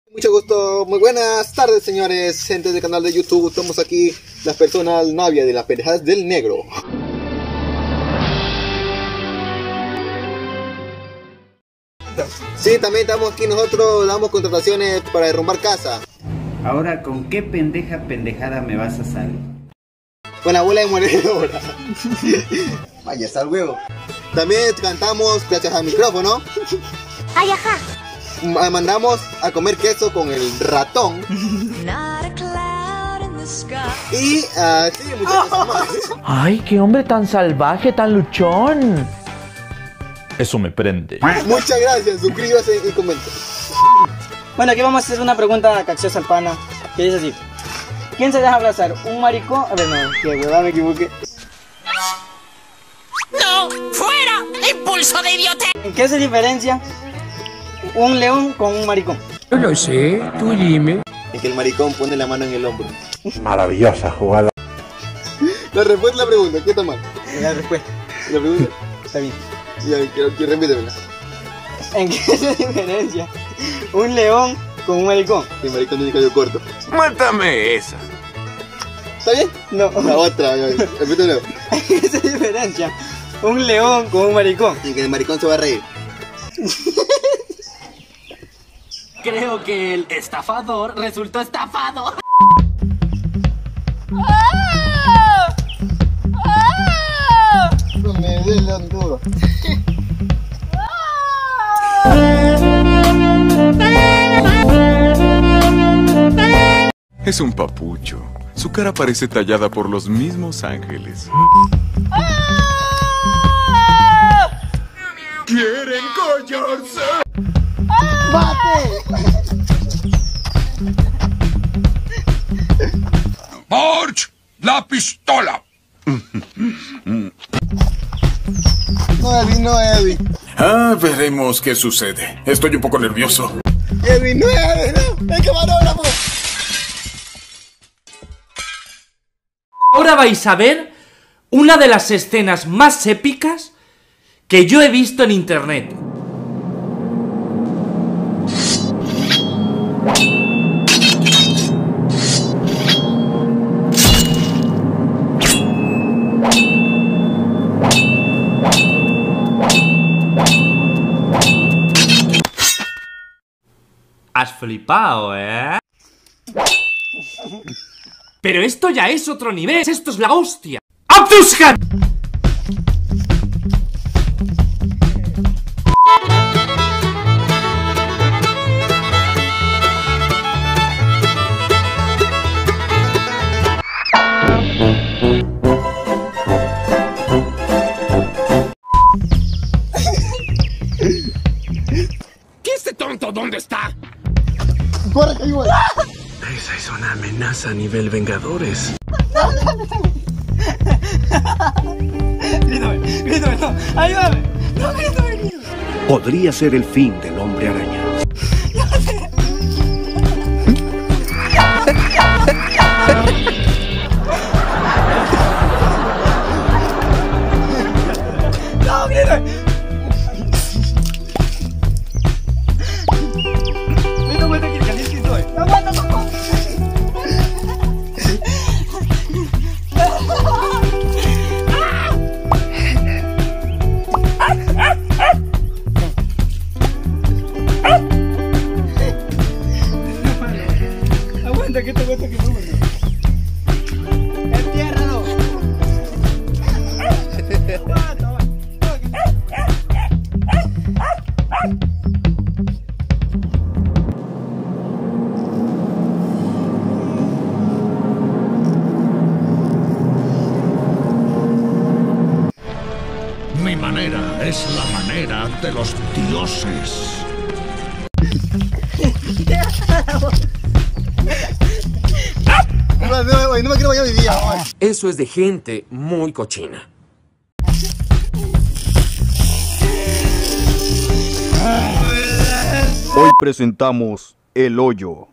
Mucho gusto, muy buenas tardes señores, gente del canal de YouTube. Estamos aquí, las personas Navia de las pendejadas del negro. Sí, también estamos aquí nosotros, damos contrataciones para derrumbar casa. Ahora, ¿con qué pendejada me vas a salir? Con la bola de moledora. Vaya, está el huevo. También cantamos gracias al micrófono. Ay, ajá. Mandamos a comer queso con el ratón. Y sí, muchas cosas más. Ay, qué hombre tan salvaje, tan luchón. Eso me prende. Muchas gracias, suscríbase y comenta. Bueno, aquí vamos a hacer una pregunta capciosa al pana, que dice así: ¿quién se deja abrazar? ¿Un maricón? A ver, no, que huevada, me equivoqué. ¡No! ¡Fuera! ¡Impulso de idiotez! ¿En qué se diferencia un león con un maricón? Yo lo sé, tú dime. En que el maricón pone la mano en el hombro. Maravillosa jugada. La respuesta a la pregunta, ¿qué está mal? La respuesta. La pregunta. Está bien. Ya, quiero repítemela. ¿En qué se diferencia un león con un maricón? El maricón tiene cabello corto. Mátame esa. ¿Está bien? No. La otra, repítemelo. ¿En qué se diferencia un león con un maricón? Y que el maricón se va a reír. Creo que el estafador resultó estafado. No me duele duro. Es un papucho. Su cara parece tallada por los mismos ángeles. ¡Quieren collarse! ¡March! ¡La pistola! No, Edwin, no, Edwin. Veremos qué sucede. Estoy un poco nervioso. Edwin, no, Edwin, no. ¡El camarógrafo! Ahora vais a ver una de las escenas más épicas que yo he visto en internet. Has flipado, ¿eh? Pero esto ya es otro nivel. Esto es la hostia. ¡Abdushan! ¿Qué este tonto dónde está? ¡Corre, que igual! Esa es una amenaza a nivel Vengadores. Grítame, no, ayúdame. No, grítame. Podría ser el fin del hombre araña. No, grítame. Aguanta, que te aguanta, que te aguanta. Entiérralo. Mi manera es la manera de los dioses. No me quiero bañar hoy día. Eso es de gente muy cochina. Hoy presentamos El Hoyo.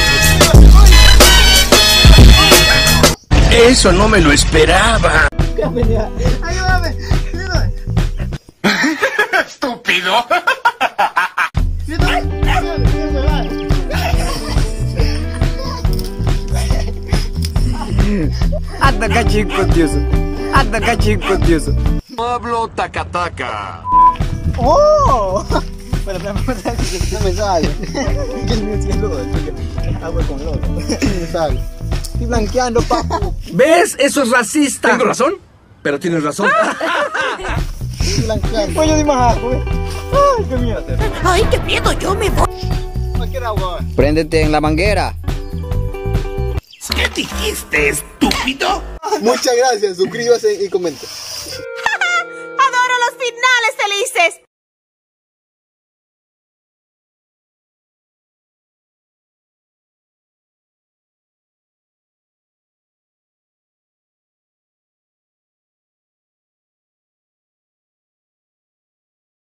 Eso no me lo esperaba. Ayúdame. Ayúdame. ¡Estúpido! Anda acá, chico, tioso. Anda acá, chico, tioso. Pablo Tacataca. ¡Oh! Bueno, no me sale. Que el mío sí es lodo, agua con lodo. No me sale. Estoy blanqueando, papu. ¿Ves? Eso es racista. ¿Tengo razón? Pero tienes razón. Estoy blanqueando. Oye, di más ajo, ¿eh? Ay, qué miedo. Ay, qué miedo, yo me voy. Cualquier agua. Préndete en la manguera. ¿Qué dijiste, estúpido? Muchas gracias, suscríbase y comenten.